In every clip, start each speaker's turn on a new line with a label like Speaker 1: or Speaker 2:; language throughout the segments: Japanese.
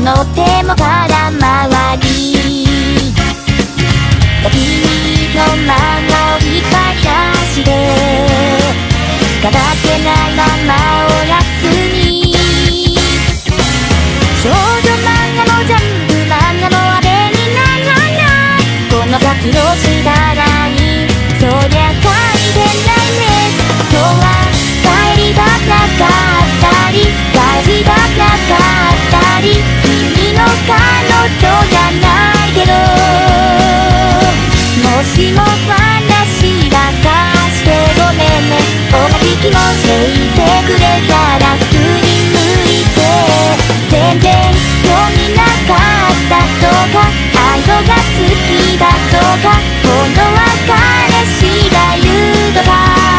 Speaker 1: の手も空回り君の孫を引っ張り出して片手ないままおやすみ少女漫画もジャンプ漫画もあれにならないこの先どうしたらいいそりゃ書いてないね今日は帰りたくなかったり帰りたくなかったり君の彼女じゃないけどもしも話ばかしてごめんね同じ気持ちでいてくれたら振り向いて全然興味なかったとか愛想が好きだとか今度は彼氏が言うとか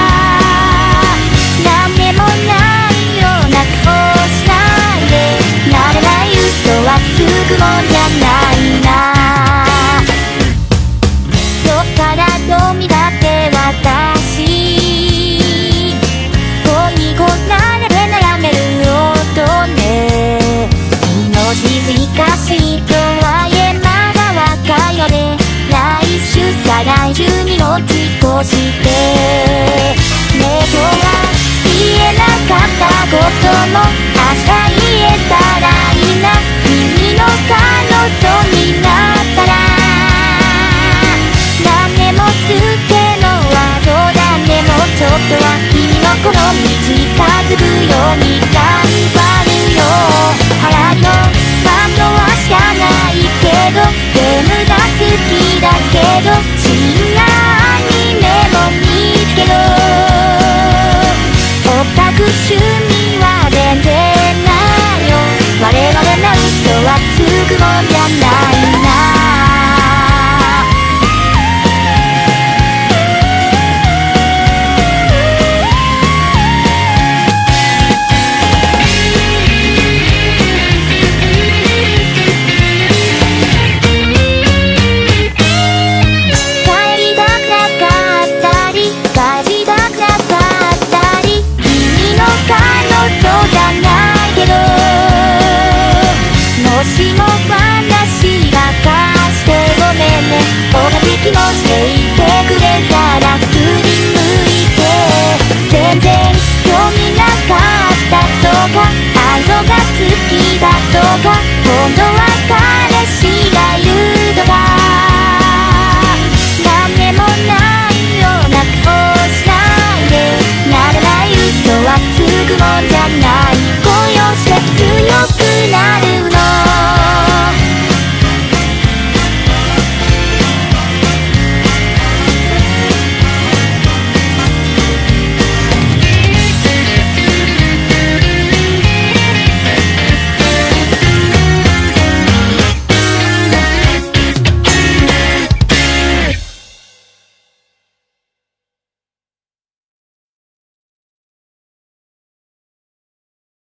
Speaker 1: なんでもないような顔しないで慣れない嘘はつくもんじゃないなどっからどう見たって私恋にこなれて悩める音ね命短しとはいえまだ若いので来週再来週に持ち越してね今日は言えなかったことも明日言えたらいいな君の彼女になったら何でもするってのはそうだねもうちょっとは君の好み近づくように